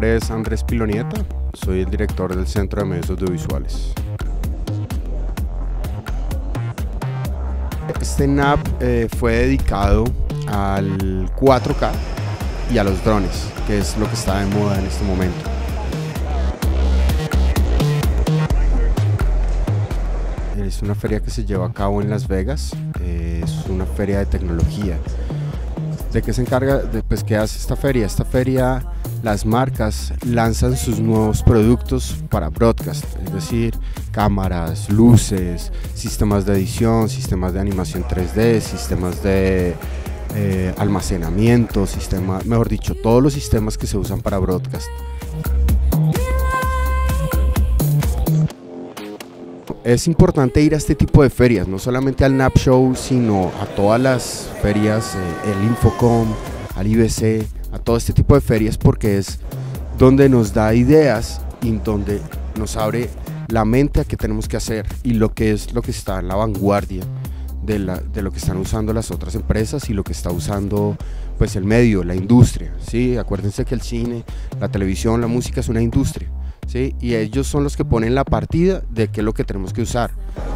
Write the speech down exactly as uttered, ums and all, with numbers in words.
nombre es Andrés Pilonieta, soy el director del Centro de Medios Audiovisuales. Este N A B eh, fue dedicado al cuatro K y a los drones, que es lo que está de moda en este momento. Es una feria que se lleva a cabo en Las Vegas, eh, es una feria de tecnología. ¿De qué se encarga? De, pues, ¿qué hace esta feria? Esta feria, las marcas lanzan sus nuevos productos para broadcast, es decir, cámaras, luces, sistemas de edición, sistemas de animación tres D, sistemas de eh, almacenamiento, sistema, mejor dicho, todos los sistemas que se usan para broadcast. Es importante ir a este tipo de ferias, no solamente al N A B Show, sino a todas las ferias, eh, el Infocom, al I B C, a todo este tipo de ferias, porque es donde nos da ideas y donde nos abre la mente a qué tenemos que hacer y lo que es lo que está en la vanguardia de, la, de lo que están usando las otras empresas y lo que está usando pues el medio, la industria, ¿sí? Acuérdense que el cine, la televisión, la música es una industria, ¿sí? Y ellos son los que ponen la partida de qué es lo que tenemos que usar.